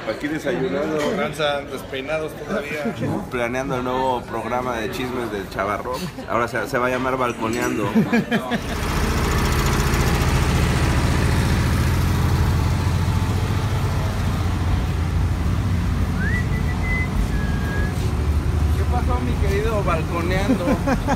Aquí desayunando. Ranza, despeinados todavía. Planeando el nuevo programa de chismes del Chavarro. Ahora se va a llamar Balconeando. ¿Qué pasó, mi querido Balconeando?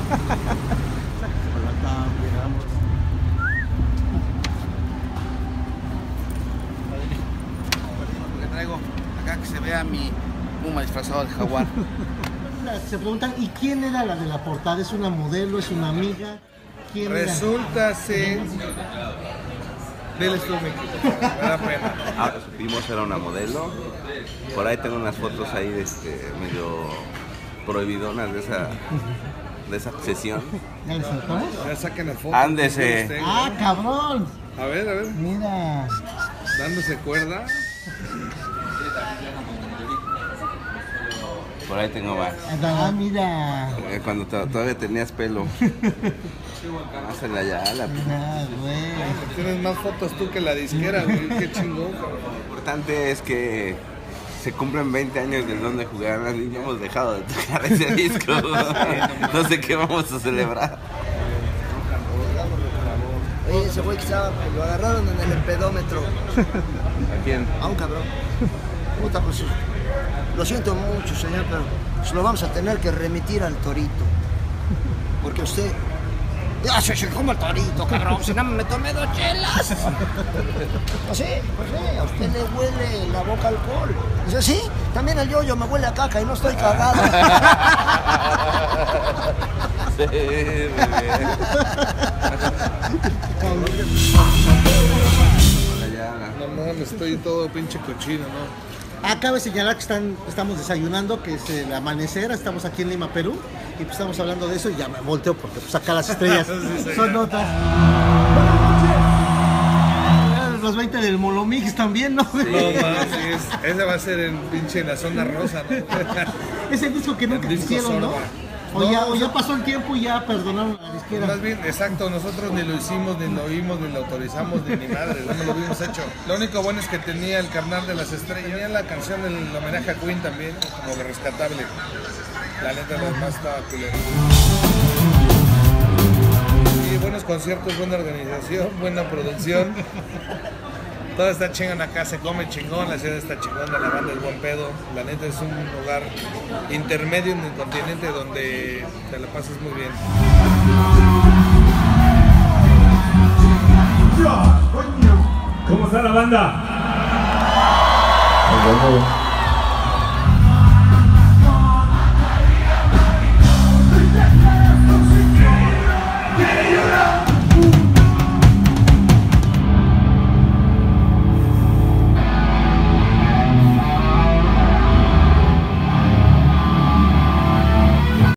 Acá que se vea mi puma disfrazado de jaguar. Se preguntan, ¿y quién era la de la portada? ¿Es una modelo? ¿Es una amiga? ¿Quién Resulta ser... Diles tú, Miki, me da pena. Ahora supimos era una modelo. Por ahí tengo unas fotos ahí de medio prohibidonas de esa sesión. ¿Ya le sacamos? Ya saquen la foto. Ándese. ¡Ah, cabrón! A ver. Mira. Dándose cuerda. Por ahí tengo más. Ah, mira. Cuando todavía tenías pelo. Hazla ya, la Ah, güey. Tienes más fotos tú que la disquera, güey. Qué chingón, cabrón. Lo importante es que se cumplen 20 años del Donde Jugaban las Niñas. Hemos dejado de tocar ese disco. No sé qué vamos a celebrar. Oye, ese güey que estaba, lo agarraron en el empedómetro. ¿A quién? A un cabrón. Puta, pues, lo siento mucho, señor, pero se lo vamos a tener que remitir al torito. Porque usted... Ya se como el torito, cabrón, si no me tomé 2 chelas. Pues sí, a usted le huele la boca alcohol. Dice, sí, también el yoyo me huele a caca y no estoy cagado. Sí, muy bien. No mames, estoy todo pinche cochino, ¿no? Cabe señalar que estamos desayunando, que es el amanecer, estamos aquí en Lima, Perú, y pues estamos hablando de eso y ya me volteo porque pues acá las estrellas son otras. Los 20 del Molomix también, ¿no? No mames, ese va a ser en pinche la zona rosa, ¿no? Es el disco que nunca hicieron, ¿no? O ya pasó el tiempo y ya perdonaron a la disquera. Más bien, exacto, nosotros ni lo hicimos, ni lo oímos, ni lo autorizamos, ni madre, no lo habíamos hecho. Lo único bueno es que tenía el Carnal de las Estrellas, tenía la canción del homenaje a Queen también, como de rescatable. La neta, lo demás estaba culero. Y buenos conciertos, buena organización, buena producción. Todo está chingón acá, se come chingón, la ciudad está chingona, la banda es buen pedo. La neta es un lugar intermedio en el continente donde te la pasas muy bien. ¿Cómo está la banda?